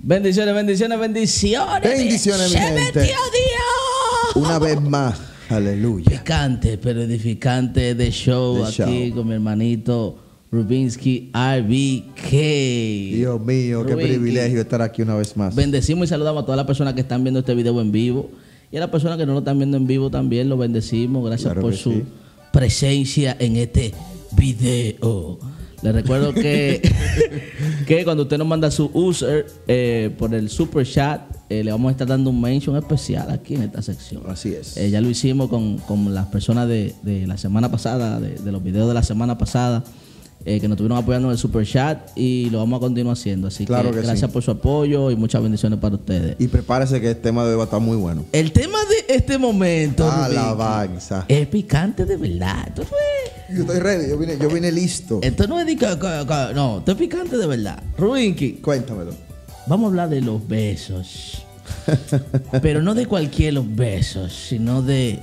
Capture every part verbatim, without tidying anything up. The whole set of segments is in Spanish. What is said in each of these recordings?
Bendiciones, bendiciones, bendiciones. Bendiciones, mi ¡Se gente. metió Dios! Una vez más. Aleluya. Picante, pero edificante de show De aquí show. con mi hermanito Rubinsky R B K. Dios mío, qué Rubinsky. privilegio estar aquí una vez más. Bendecimos y saludamos a todas las personas que están viendo este video en vivo. Y a las personas que no lo están viendo en vivo también lo bendecimos. Gracias Claro por que su sí. presencia en este video. Les recuerdo que, que cuando usted nos manda su user eh, por el super chat, eh, le vamos a estar dando un mention especial aquí en esta sección. Así es. Eh, ya lo hicimos con, con las personas de, de la semana pasada, de, de los videos de la semana pasada, eh, que nos estuvieron apoyando en el super chat, y lo vamos a continuar haciendo. Así Claro que, que gracias sí. por su apoyo y muchas bendiciones para ustedes. Y prepárese que el tema de hoy va a estar muy bueno. El tema de este momento, Rubinsky, Alabanza. es picante de verdad. Esto no es, Yo estoy ready, yo vine, yo vine listo. esto no es de que- que- que- no, esto es picante de verdad. Rubinsky, Cuéntamelo. vamos a hablar de los besos. Pero no de cualquier los besos, sino de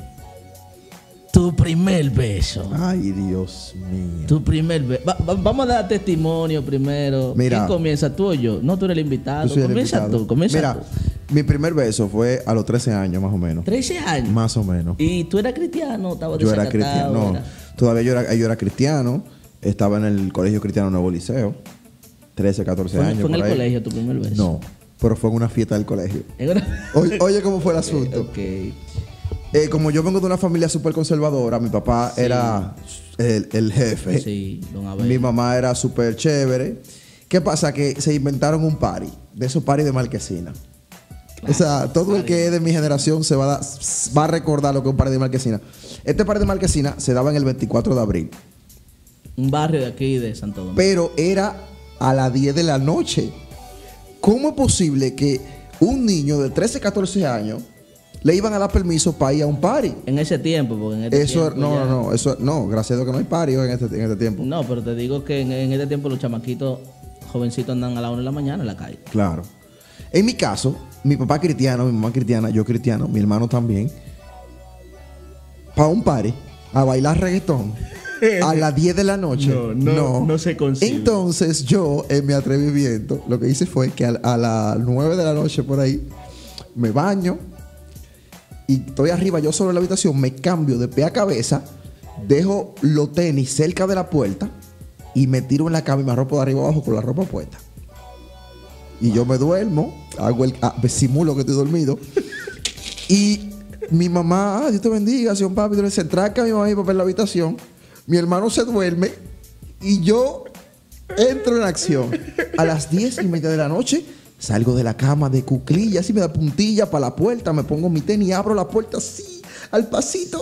tu primer beso. Ay, Dios mío. Tu primer beso. Vamos a dar testimonio primero. Mira. ¿Quién comienza, tú o yo? No, tú eres el invitado. Yo soy el Comienza invitado. tú, comienza Mira, tú. mi primer beso fue a los trece años, más o menos. trece años. Más o menos. ¿Y tú eras cristiano? ¿Estabas Yo era desacatado? cristiano. No, Era- todavía yo era, yo era cristiano. Estaba en el Colegio Cristiano Nuevo Liceo. trece, catorce ¿Fue, años. fue en el por ahí. colegio tu primer beso? No, pero fue en una fiesta del colegio. ¿En una- Oye, oye cómo fue el asunto. Ok. Eh, como yo vengo de una familia súper conservadora, mi papá Sí. era el, el jefe. Sí, don Abel. Mi mamá era súper chévere. ¿Qué pasa? Que se inventaron un party, de esos party de Marquesina. O sea, todo el que es de mi generación se va a, dar- va a recordar lo que es un party de Marquesina. Este party de Marquesina se daba en el veinticuatro de abril, Un barrio de aquí de Santo Domingo. pero era a las diez de la noche. ¿Cómo es posible que un niño de trece, catorce años le iban a dar permiso para ir a un party? En ese tiempo, porque en este Eso, tiempo no, ya- no, no, eso, no, gracias a Dios que no hay party hoy en este, en este tiempo. No, pero te digo que en, en este tiempo los chamaquitos jovencitos andan a la una de la mañana en la calle. Claro. En mi caso, mi papá cristiano, mi mamá cristiana, yo cristiano, mi hermano también, para un party, a bailar reggaetón, a las diez de la noche. No, no, no se concibe. Entonces yo, en mi atrevimiento, lo que hice fue que a, a las nueve de la noche por ahí, me baño y estoy arriba yo solo en la habitación, me cambio de pie a cabeza, dejo los tenis cerca de la puerta y me tiro en la cama y me arropo de arriba abajo con la ropa puesta. Y yo me duermo, hago el, ah, simulo que estoy dormido. Y mi mamá, ah, Dios te bendiga, señor papi, se tranca mi mamá y mi papá en la habitación. Mi hermano se duerme y yo entro en acción. A las diez y media de la noche salgo de la cama de cuclillas, así me da puntilla para la puerta, me pongo mi tenis y abro la puerta así, al pasito.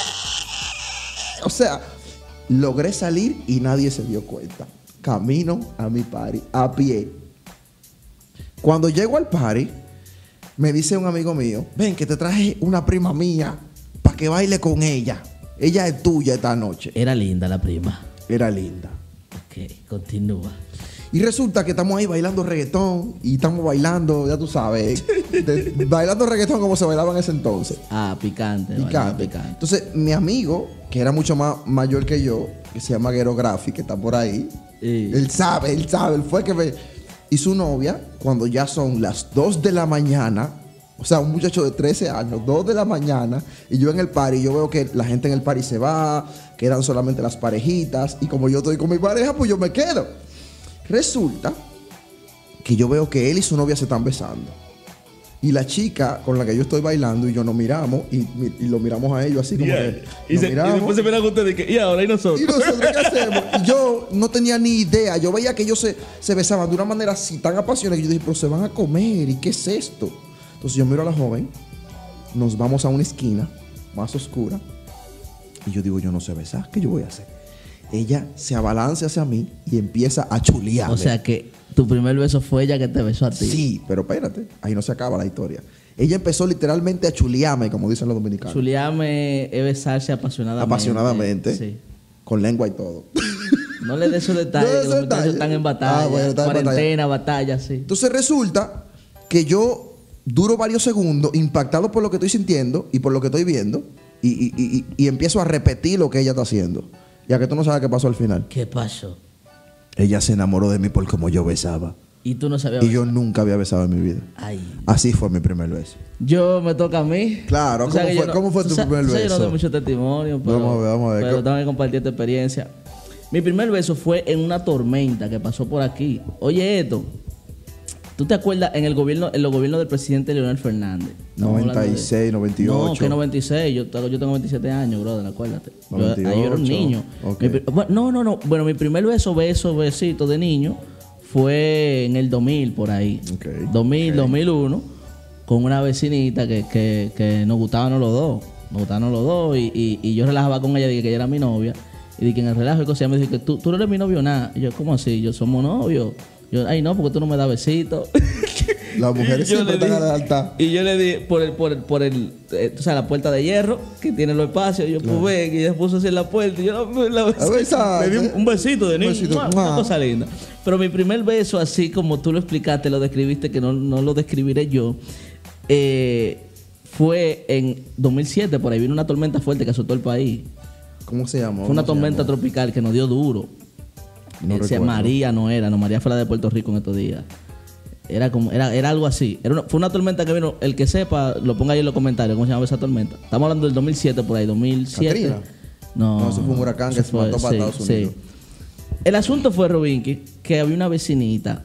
O sea, logré salir y nadie se dio cuenta. Camino a mi party a pie. Cuando llego al party, me dice un amigo mío, ven que te traje una prima mía para que baile con ella. Ella es tuya esta noche. Era linda la prima. Era linda. Ok, continúa. Y resulta que estamos ahí bailando reggaetón y estamos bailando, ya tú sabes, de- bailando reggaetón como se bailaba en ese entonces. Ah, picante. vale, Picante. picante. Entonces, mi amigo, que era mucho más mayor que yo, que se llama Guero Graphic, que está por ahí, Sí. él sabe, él sabe, él fue que me... Y su novia, cuando ya son las dos de la mañana, o sea, un muchacho de trece años, dos de la mañana, y yo en el party, yo veo que la gente en el party se va, quedan solamente las parejitas, y como yo estoy con mi pareja, pues yo me quedo. Resulta que yo veo que él y su novia se están besando. Y la chica con la que yo estoy bailando y yo nos miramos, y, y lo miramos a ellos así como que Y, nos se, y miramos. después se miran ustedes que, y ahora y nosotros. ¿Y nosotros qué hacemos? Y yo no tenía ni idea. Yo veía que ellos se, se besaban de una manera así tan apasionada. Y yo dije, pero se van a comer. ¿Y qué es esto? Entonces yo miro a la joven. Nos vamos a una esquina más oscura. Y yo digo, yo no sé besar. ¿Qué yo voy a hacer? Ella se abalanza hacia mí y empieza a chulearme. O sea que tu primer beso fue ella que te besó a ti. Sí, pero espérate. Ahí no se acaba la historia. Ella empezó literalmente a chulearme, como dicen los dominicanos. Chulearme es besarse apasionadamente. Apasionadamente. Sí. Con lengua y todo. No le des esos detalles, No le que des los muchachos detalles. están en batalla. Ah, bueno, están en cuarentena, batalla, sí. Entonces resulta que yo duro varios segundos impactado por lo que estoy sintiendo y por lo que estoy viendo y, y- y- y empiezo a repetir lo que ella está haciendo. Ya que tú no sabes qué pasó al final. ¿Qué pasó? Ella se enamoró de mí por como yo besaba. Y tú no sabías. Y yo nunca había besado en mi vida. Ay. Así fue mi primer beso. Yo me toca a mí. Claro, Tú ¿cómo sabes que fue, yo no- ¿cómo fue tú tu sa- primer tú sabes que beso? Yo no doy mucho testimonio, pero, Vamos a ver, vamos a ver. pero ¿Cómo? tengo que compartir esta experiencia. Mi primer beso fue en una tormenta que pasó por aquí. Oye, esto. ¿Tú te acuerdas en el gobierno, en los gobiernos del presidente Leonel Fernández? Estamos hablando noventa y seis, de- noventa y ocho. No, que noventa y seis. Yo, tengo- yo tengo veintisiete años, brother, acuérdate. Yo, noventa y ahí yo era un ocho. niño. Ok. Mi pri- bueno, no, no, no. Bueno, mi primer beso, beso, besito de niño fue en el dos mil, por ahí. Ok, dos mil, ok. dos mil uno, con una vecinita que, que, que nos gustaban los dos. Nos gustaban los dos y, y, y yo relajaba con ella, dije que ella era mi novia. Y dije que en el relajo y cosas, ella me dijo que tú, tú no eres mi novio nada. Y yo, ¿cómo así? Yo somos novios. Yo, ay, no, porque tú no me das besitos. Las mujeres Y yo siempre le están di- a la alta. Y yo le di por el, por el, por el, eh, tú sabes, la puerta de hierro que tiene los espacios. Y yo, pues ven, y ella puso así en la puerta. Y yo la, la besé. A besar, Le di un, ¿eh? un besito de Un niño. besito. ¡Mua! ¡Mua! Una cosa linda. Pero mi primer beso, así como tú lo explicaste, lo describiste, que no, no lo describiré yo, eh, fue en dos mil siete. Por ahí vino una tormenta fuerte que azotó el país. ¿Cómo se llama? Fue una ¿Cómo se tormenta llama? tropical que nos dio duro. No Eh, se- recuerdo. María no era, no, María fue la de Puerto Rico en estos días. Era como, era, era algo así. Era una- fue una tormenta que vino, el que sepa, lo ponga ahí en los comentarios, ¿cómo se llama esa tormenta? Estamos hablando del dos mil siete por ahí, dos mil siete. ¿Katrina? No, No, eso fue un huracán que eso se mandó para sí, Estados sí. Unidos. El asunto fue, Robinky, que había una vecinita.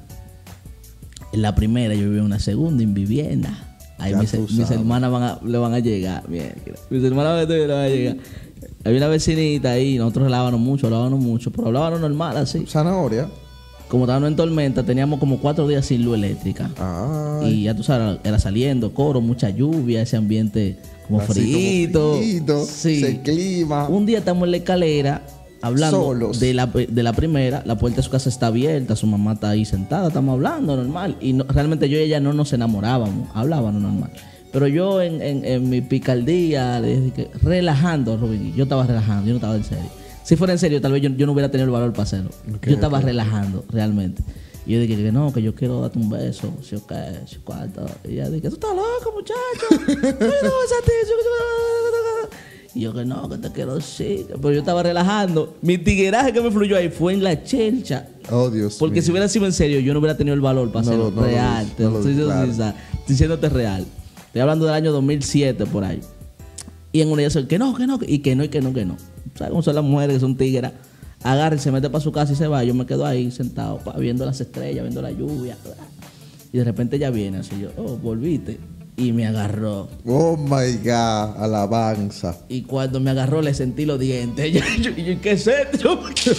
En la primera, yo vivía en una segunda, en vivienda. Ahí Ya mis, tú mis sabes. hermanas van a, le van a llegar. Mierda. Mis hermanas le van a llegar. Había una vecinita ahí, nosotros hablábamos mucho, hablábamos mucho, pero hablábamos normal así. Zanahoria. Como estábamos en tormenta, teníamos como cuatro días sin luz eléctrica. Ah. Y ya tú sabes, era saliendo, coro, mucha lluvia, ese ambiente como Así frito. como frito, Sí. ese clima. Un día estamos en la escalera hablando Solos. de la, de la primera, la puerta de su casa está abierta, su mamá está ahí sentada, estamos hablando normal. Y no- realmente yo y ella no nos enamorábamos, hablábamos normal. Pero yo en, en, en mi picardía, le dije que relajando, Rubén, yo estaba relajando, yo no estaba en serio. Si fuera en serio, tal vez yo, yo no hubiera tenido el valor para hacerlo. Ok, yo estaba ok. relajando, realmente. Y yo dije que no, que yo quiero darte un beso, si o qué, si cuarto. Y ella dije, tú estás loco, muchacho. Yo no beso a ti, yo- yo- Y yo que no, que te quiero sí. Pero yo estaba relajando. Mi tigueraje que me fluyó ahí fue en la chelcha. Oh, Dios Porque mío. si hubiera sido en serio, yo no hubiera tenido el valor para No hacerlo lo- no lo real. dices, Te no lo estoy dices, diciendo claro. sincera, estoy diciéndote real. Estoy hablando del año dos mil siete por ahí. Y en una de ellas, que no, que no, y que no, y que no, que no. ¿Sabes cómo son las mujeres que son tigras? Agarra y se mete para su casa y se va. Yo me quedo ahí sentado, pa, viendo las estrellas, viendo la lluvia. Y de repente ella viene así, yo, oh, volviste. Y me agarró. Oh my God, alabanza. Y cuando me agarró le sentí los dientes. Yo, yo, yo, ¿qué es esto? Yo,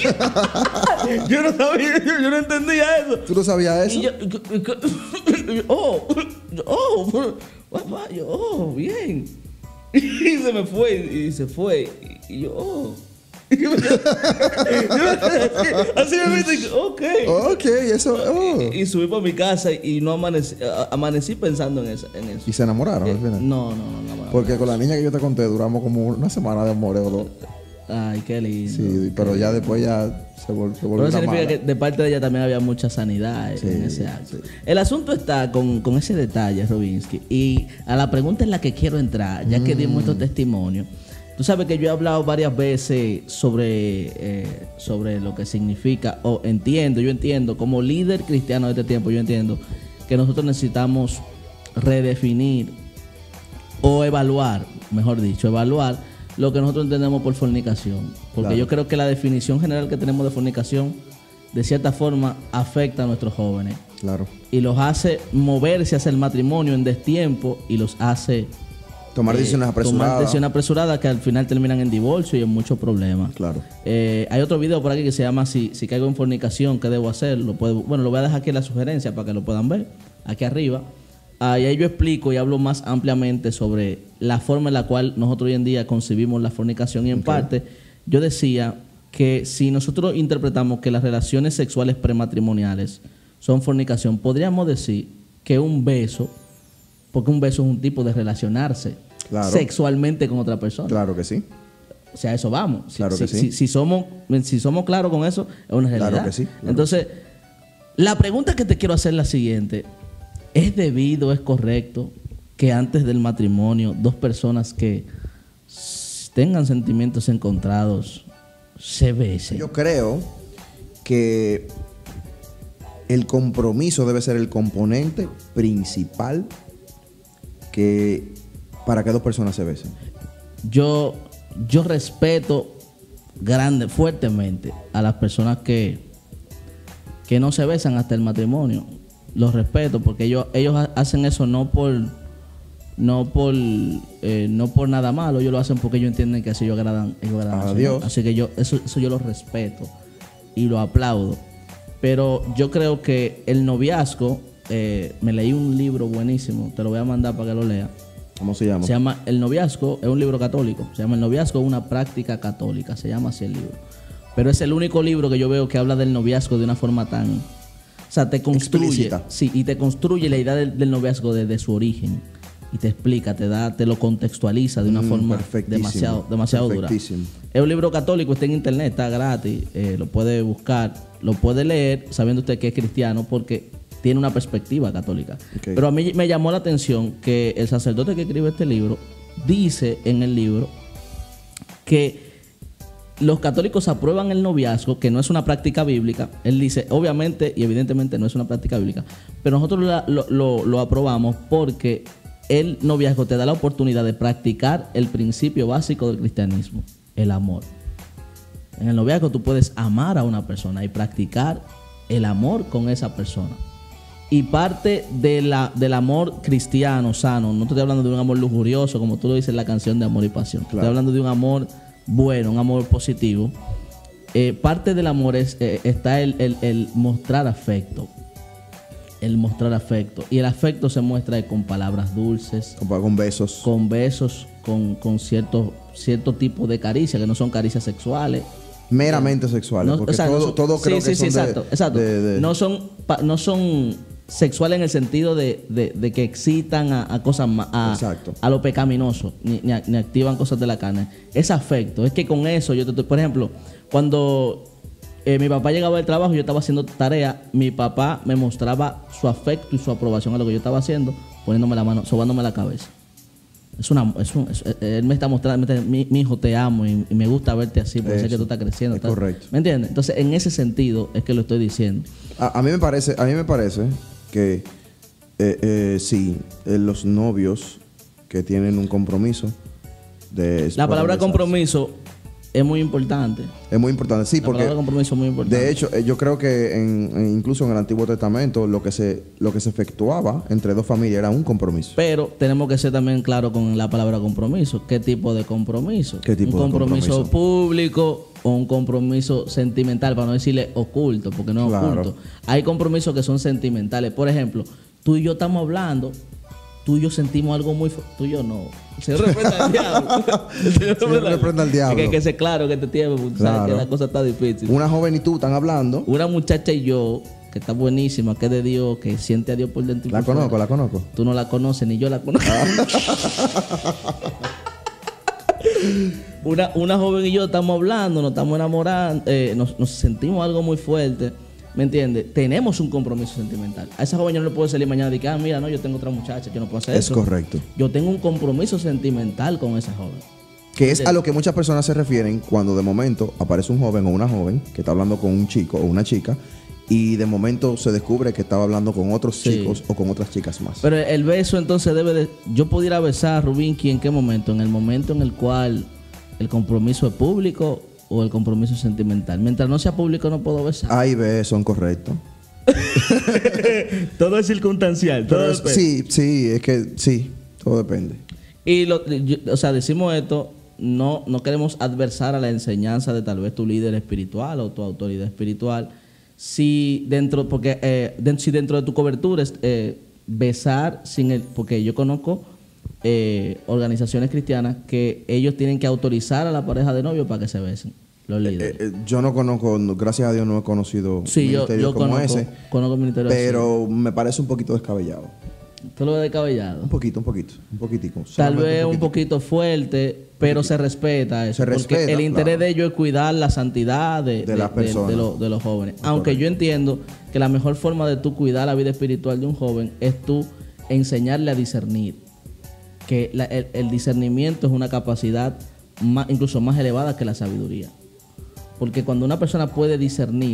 yo no sabía, yo, yo no entendía eso. ¿Tú no sabías eso? Y yo, y yo, oh, oh, papá, yo, oh, bien. Y se me fue, y se fue. Y, y yo, oh. Y yo me quedé- yo me quedé así, así me viste, y que, ok. Ok, eso. Oh. Y, y subí para mi casa y no amanecí, a- amanecí pensando en eso. En eso. ¿Y se enamoraron Eh, al final? no, no, no, no. Porque con la niña que yo te conté duramos como una semana de amor o dos. Ay, qué lindo. Sí, pero ya después ya se, vol- se Pero volvió eso una significa mala. que de parte de ella también había mucha sanidad en Sí, ese acto. sí. El asunto está con, con ese detalle, Robinsky. Y a la pregunta en la que quiero entrar, ya que dimos Mm. estos testimonios, tú sabes que yo he hablado varias veces sobre, eh, sobre lo que significa, o entiendo, yo entiendo, como líder cristiano de este tiempo, yo entiendo que nosotros necesitamos redefinir o evaluar, mejor dicho, evaluar lo que nosotros entendemos por fornicación. Porque Claro. yo creo que la definición general que tenemos de fornicación, de cierta forma, afecta a nuestros jóvenes Claro. y los hace moverse hacia el matrimonio en destiempo y los hace Tomar eh, decisiones apresuradas. tomar decisiones apresuradas que al final terminan en divorcio y en muchos problemas. Claro. Eh, hay otro video por aquí que se llama Si, si caigo en fornicación, ¿qué debo hacer? Lo puedo, bueno, lo voy a dejar aquí en la sugerencia para que lo puedan ver, aquí arriba. Ah, y ahí yo explico y hablo más ampliamente sobre la forma en la cual nosotros hoy en día concebimos la fornicación. Y en parte, yo decía que si nosotros interpretamos que las relaciones sexuales prematrimoniales son fornicación, podríamos decir que un beso, porque un beso es un tipo de relacionarse Claro. sexualmente con otra persona. Claro que sí. O sea, a eso vamos. Si, Claro que si- sí. si- si somos, si somos claros con eso, es una realidad. Claro que sí, claro Entonces, la pregunta que te quiero hacer es la siguiente. ¿Es debido, es correcto que antes del matrimonio dos personas que s- tengan sentimientos encontrados se besen? Yo creo que el compromiso debe ser el componente principal que para que dos personas se besen. Yo, yo respeto grande, fuertemente a las personas que, que no se besan hasta el matrimonio. Los respeto porque ellos, ellos hacen eso no por no por eh, no por nada malo, ellos lo hacen porque ellos entienden que así ellos agradan, ellos agradan a Dios. Así que yo eso, eso yo lo respeto y lo aplaudo. Pero yo creo que el noviazgo, eh, me leí un libro buenísimo, te lo voy a mandar para que lo leas. ¿Cómo se llama? Se llama El noviazgo, es un libro católico. Se llama El noviazgo, una práctica católica. Se llama así el libro. Pero es el único libro que yo veo que habla del noviazgo de una forma tan... O sea, te construye... Explícita. Sí, y te construye la idea del, del noviazgo desde su origen. Y te explica, te da, te lo contextualiza de una Mm, forma perfectísimo, demasiado, demasiado dura. perfectísimo. Es un libro católico, está en internet, está gratis. eh, lo puede buscar, lo puede leer, sabiendo usted que es cristiano, porque tiene una perspectiva católica. Okay. Pero a mí me llamó la atención que el sacerdote que escribe este libro dice en el libro que los católicos aprueban el noviazgo, que no es una práctica bíblica. Él dice, obviamente y evidentemente no es una práctica bíblica, pero nosotros la- lo, lo- lo aprobamos porque el noviazgo te da la oportunidad de practicar el principio básico del cristianismo, el amor. En el noviazgo tú puedes amar a una persona y practicar el amor con esa persona. Y parte de la, del amor cristiano, sano, no te estoy hablando de un amor lujurioso, como tú lo dices en la canción de Amor y Pasión. Claro. Estoy hablando de un amor bueno, un amor positivo. Eh, parte del amor es, eh, está el, el- el mostrar afecto. El mostrar afecto. Y el afecto se muestra con palabras dulces, Con, con besos. con besos, con, con cierto, cierto tipo de caricia, que no son caricias sexuales. meramente sexuales. No, porque o sea, todo, no son- todo creo sí, que sí, son sí, de- exacto, exacto. de- de- No son pa- no son sexuales en el sentido de, de- de que excitan a, a cosas ma- a, Exacto. a lo pecaminoso, ni, ni, a- ni activan cosas de la carne. Es afecto. Es que con eso yo te, te- por ejemplo, cuando eh, mi papá llegaba del trabajo y yo estaba haciendo tarea, mi papá me mostraba su afecto y su aprobación a lo que yo estaba haciendo, poniéndome la mano, sobándome la cabeza. Es una, es un, es- él me está mostrando, me está- mi, mi hijo, te amo y, y me gusta verte así porque sé Eso, que tú estás creciendo. es estás- correcto. ¿Me entiendes? Entonces, en ese sentido es que lo estoy diciendo. A, a mí me parece, a mí me parece que eh, eh, sí, eh, los novios que tienen un compromiso de La palabra besarse. compromiso es muy importante. Es muy importante, sí, La porque palabra compromiso es muy importante. de hecho eh, yo creo que en, en- incluso en el Antiguo Testamento lo que se lo que se efectuaba entre dos familias era un compromiso. Pero tenemos que ser también claros con la palabra compromiso. ¿Qué tipo de compromiso? ¿Qué tipo un de compromiso, compromiso? público o un compromiso sentimental, para no decirle oculto, porque no es Claro. oculto. Hay compromisos que son sentimentales. Por ejemplo, tú y yo estamos hablando, tú y yo sentimos algo muy fu- tú y yo no. El Señor reprenda al diablo. El Señor Señor reprenda al diablo. Es que hay que ser claro que este tiempo, porque tú sabes Claro. que la cosa está difícil. Una joven y tú están hablando. Una muchacha y yo, que está buenísima, que es de Dios, que siente a Dios por dentro y La por fuera. conozco, la conozco. Tú no la conoces, ni yo la conozco. una, una joven y yo estamos hablando, nos estamos enamorando, eh, nos, nos sentimos algo muy fuerte, ¿me entiendes? Tenemos un compromiso sentimental. A esa joven yo no le puedo salir mañana y decir, ah, mira, no, yo tengo otra muchacha, yo no puedo hacer Es eso. correcto. Yo tengo un compromiso sentimental con esa joven. Que es Sí. a lo que muchas personas se refieren cuando de momento aparece un joven o una joven que está hablando con un chico o una chica y de momento se descubre que estaba hablando con otros Sí. chicos o con otras chicas más. Pero el beso entonces debe de... Yo pudiera besar a Rubinki en qué momento, en el momento en el cual el compromiso es público o el compromiso es sentimental. Mientras no sea público no puedo besar. A y B son correctos. Todo es circunstancial. Pero es- sí, sí, es que sí, todo depende. Y, lo, yo- o sea, decimos esto, no, no queremos adversar a la enseñanza de tal vez tu líder espiritual o tu autoridad espiritual. Si dentro, porque eh, den- si dentro de tu cobertura es eh, besar sin el, porque yo conozco eh, organizaciones cristianas que ellos tienen que autorizar a la pareja de novio para que se besen, los líderes. Eh, eh, yo no conozco, no- gracias a Dios no he conocido sí, yo, ministerios yo como conozco, ese, conozco el ministerio así. pero me parece un poquito descabellado. Tú lo ves descabellado. Un poquito, un poquito, un poquitico. Tal solamente vez un poquitico. poquito fuerte, pero se respeta eso. Se porque respeta, el interés claro. de ellos es cuidar la santidad de, De las personas. de lo- de los jóvenes. Aunque yo entiendo que la mejor forma de tú cuidar la vida espiritual de un joven es tú enseñarle a discernir. Que la- el, el discernimiento es una capacidad más, incluso más elevada que la sabiduría. Porque cuando una persona puede discernir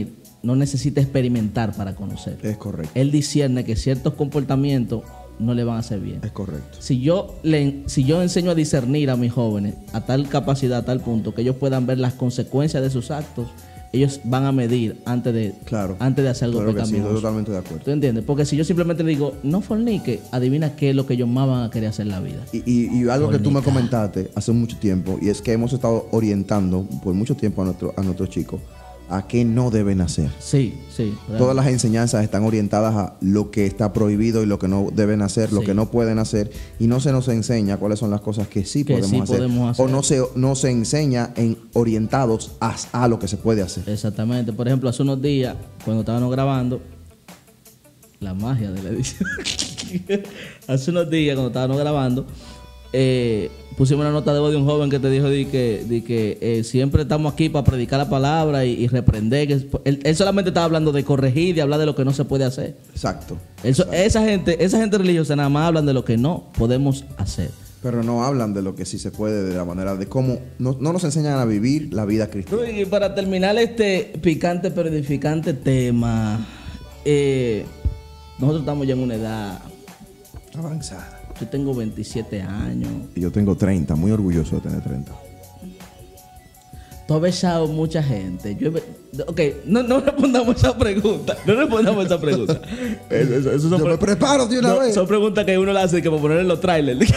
no necesita experimentar para conocer. Es correcto. Él discierne que ciertos comportamientos no le van a hacer bien. Es correcto. Si yo, le, si yo enseño a discernir a mis jóvenes a tal capacidad, a tal punto, que ellos puedan ver las consecuencias de sus actos, ellos van a medir antes de, claro. antes de hacer algo claro que sí, pecaminoso. estoy totalmente de acuerdo. ¿Tú entiendes? Porque si yo simplemente le digo, no fornique, adivina qué es lo que ellos más van a querer hacer en la vida. Y, y, y algo Fornica. que tú me comentaste hace mucho tiempo, y es que hemos estado orientando por mucho tiempo a, nuestro, a nuestros chicos a qué no deben hacer. Sí, sí. Todas las enseñanzas están orientadas a lo que está prohibido y lo que no deben hacer, lo Sí. que no pueden hacer, y no se nos enseña cuáles son las cosas que sí, Que podemos, sí hacer, podemos hacer. o no se, no se enseña en orientados a, a lo que se puede hacer. Exactamente. Por ejemplo, hace unos días, cuando estábamos grabando, la magia de la edición. Hace unos días, cuando estábamos grabando, eh, pusimos una nota de voz de un joven que te dijo de que, de que eh, siempre estamos aquí para predicar la palabra y, y reprender. Que él, él solamente estaba hablando de corregir, de hablar de lo que no se puede hacer. Exacto. Eso, Exacto. esa gente, esa gente religiosa nada más hablan de lo que no podemos hacer. Pero no hablan de lo que sí se puede, de la manera de cómo no, no nos enseñan a vivir la vida cristiana. Y para terminar este picante pero edificante tema, eh, nosotros estamos ya en una edad. Avanzada. Yo tengo veintisiete años. Y yo tengo treinta, muy orgulloso de tener treinta. Tú has besado mucha gente. Yo he be- ok, no, no respondamos esa pregunta. No respondamos esa pregunta. Eso, eso- eso son Yo pre- me preparo de una no, vez. Son preguntas que uno le hace que para poner en los trailers.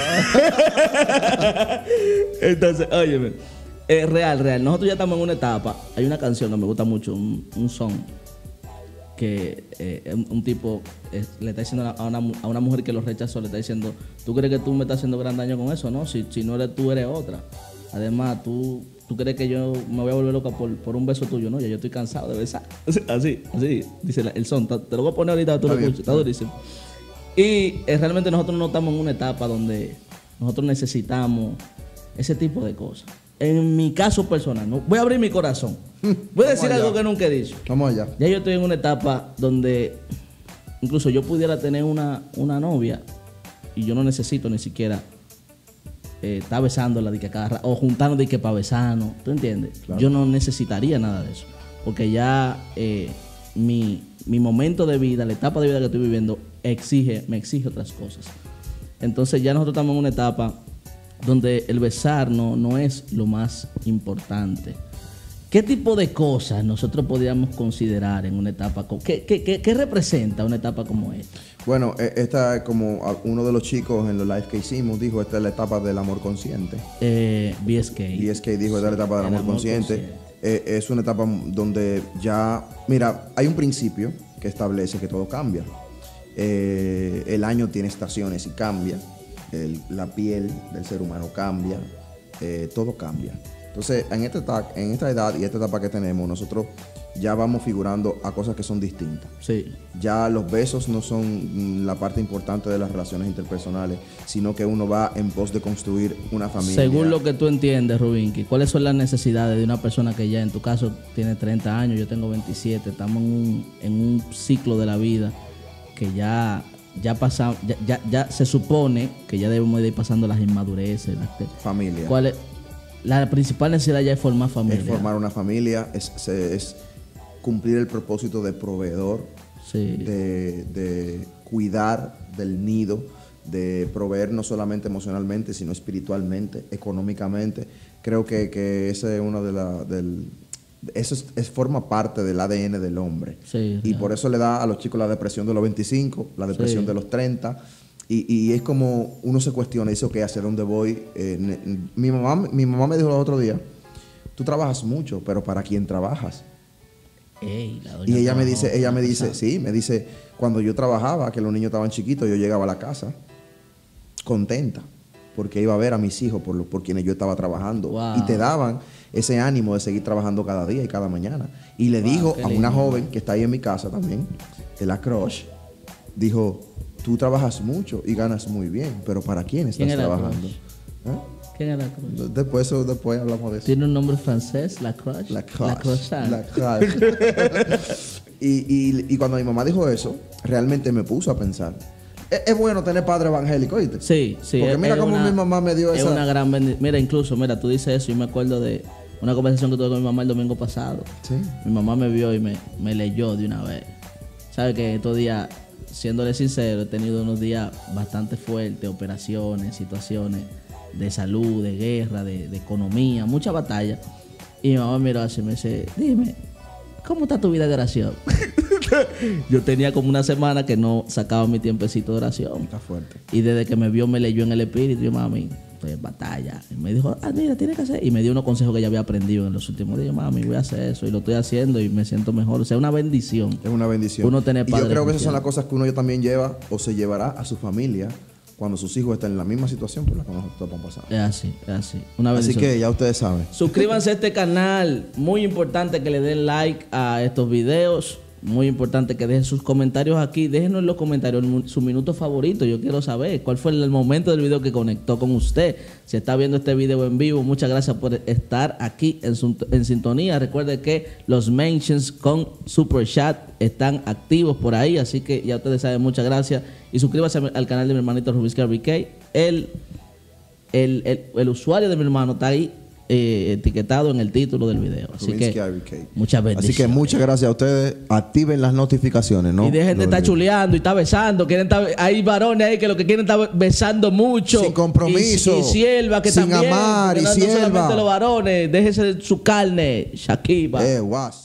Entonces, óyeme. Eh, real, real. Nosotros ya estamos en una etapa. Hay una canción que me gusta mucho, un, un song, que eh, un, un tipo eh, le está diciendo a una, a una mujer que lo rechazó, le está diciendo, ¿tú crees que tú me estás haciendo gran daño con eso? No, si, si no eres tú, eres otra. Además, tú, tú crees que yo me voy a volver loca por, por un beso tuyo. No, ya yo estoy cansado de besar. Así, así, dice la- el son. Te te lo voy a poner ahorita, tú Está lo bien, escuchas, está durísimo. Y eh, realmente nosotros no estamos en una etapa donde nosotros necesitamos ese tipo de cosas. En mi caso personal, ¿no? Voy a abrir mi corazón. Voy a decir allá. algo que nunca he dicho. Vamos allá. Ya yo estoy en una etapa donde incluso yo pudiera tener una, una novia y yo no necesito ni siquiera eh, estar besándola de que cada ra- o juntarnos de que para besarnos. ¿Tú entiendes? Claro. Yo no necesitaría nada de eso. Porque ya eh, mi, mi momento de vida, la etapa de vida que estoy viviendo, exige, me exige otras cosas. Entonces ya nosotros estamos en una etapa donde el besar no, no es lo más importante. ¿Qué tipo de cosas nosotros podríamos considerar en una etapa? co- ¿Qué, qué, qué, qué representa una etapa como esta? Bueno, eh, esta es como a- uno de los chicos en los live que hicimos dijo, esta es la etapa del amor consciente. Eh, B S K. Y es que dijo, esta es la etapa del El amor, amor consciente. consciente. Eh, es una etapa donde ya, mira, hay un principio que establece que todo cambia. Eh, el año tiene estaciones y cambia. El- la piel del ser humano cambia. Eh, todo cambia. Entonces, en esta, etapa, en esta edad y esta etapa que tenemos, nosotros ya vamos figurando a cosas que son distintas. Sí. Ya los besos no son mm, la parte importante de las relaciones interpersonales, sino que uno va en pos de construir una familia. Según lo que tú entiendes, Rubinki, ¿cuáles son las necesidades de una persona que ya en tu caso tiene treinta años, yo tengo veintisiete, estamos en un, en un ciclo de la vida que ya, ya, pasa, ya, ya, ya se supone que ya debemos de ir pasando las inmadureces? las que- familia. ¿Cuál es? La principal necesidad ya es formar familia. Es formar una familia, es, se- es cumplir el propósito de proveedor, Sí. de, de cuidar del nido, de proveer no solamente emocionalmente, sino espiritualmente, económicamente. Creo que, que ese es uno de la, del, eso es, es- forma parte del A D N del hombre. Sí, y real. por eso le da a los chicos la depresión de los veinticinco, la depresión Sí. de los treinta. Y, y es como uno se cuestiona, dice, ok, ¿hacia dónde voy? Eh, ne- mi, mamá, mi mamá me dijo el otro día, tú trabajas mucho, pero ¿para quién trabajas? Ey, la doña Y ella me trabajó, dice, ella me la dice, pesada. sí, me dice, cuando yo trabajaba, que los niños estaban chiquitos, yo llegaba a la casa contenta, porque iba a ver a mis hijos por, los, por quienes yo estaba trabajando. Wow. Y te daban ese ánimo de seguir trabajando cada día y cada mañana. Y le Wow, dijo qué a una lindo. joven que está ahí en mi casa también, de la crush, dijo, tú trabajas mucho y ganas muy bien, pero ¿para quién estás ¿Quién es la trabajando? crush? ¿Eh? ¿Quién es la cruz? Después, eso- después hablamos de eso. ¿Tiene un nombre francés? ¿La Crush? La crush. La croissant. La crush. y, y, y cuando mi mamá dijo eso, realmente me puso a pensar. Es, es bueno tener padre evangélico, ¿oíste? Sí, sí. Porque es- mira es cómo una- mi mamá me dio es esa... una gran bendición. Mira, incluso, mira, tú dices eso y me acuerdo de, Una conversación que tuve con mi mamá el domingo pasado. Sí. Mi mamá me vio y me, me leyó de una vez. Sabe que estos días, siéndole sincero, he tenido unos días bastante fuertes, operaciones, situaciones de salud, de guerra, de, de economía, mucha batalla. Y mi mamá me miró así y me dice, dime, ¿cómo está tu vida de oración? Yo tenía como una semana que no sacaba mi tiempecito de oración. Está fuerte. Y desde que me vio me leyó en el espíritu y yo, mami, estoy en batalla. Y me dijo, ah, mira, tienes que hacer. Y me dio unos consejos que ya había aprendido en los últimos días. Mami, voy a hacer eso. Y lo estoy haciendo y me siento mejor. O sea, una bendición. Es una bendición. Uno tener y yo padres creo que esas son cristianos. las cosas que uno ya también lleva o se llevará a su familia cuando sus hijos estén en la misma situación por la que nosotros estamos pasando. Es así, es así. Una Así bendición. que ya ustedes saben. Suscríbanse a este canal. Muy importante que le den like a estos videos. Muy importante que dejen sus comentarios aquí. Déjenos en los comentarios su minuto favorito. Yo quiero saber cuál fue el momento del video que conectó con usted. Si está viendo este video en vivo, muchas gracias por estar aquí en, su, en sintonía. Recuerde que los mentions con Super Chat están activos por ahí. Así que ya ustedes saben, muchas gracias. Y suscríbase al canal de mi hermanito Rubinsky R B K. El, el, el, el usuario de mi hermano está ahí. Eh, etiquetado en el título del video. Así Rubinsky que R B K. muchas bendiciones. Así que muchas gracias a ustedes. Activen las notificaciones, ¿no? Y dejen de Lo estar de- chuleando y estar besando. Quieren estar, hay varones ahí que lo que quieren estar besando mucho. Sin compromiso. Y, y sierva que Sin también. amar porque y no, no sierva. solamente los varones. Déjense de su carne. Shakiba. Eh, guas.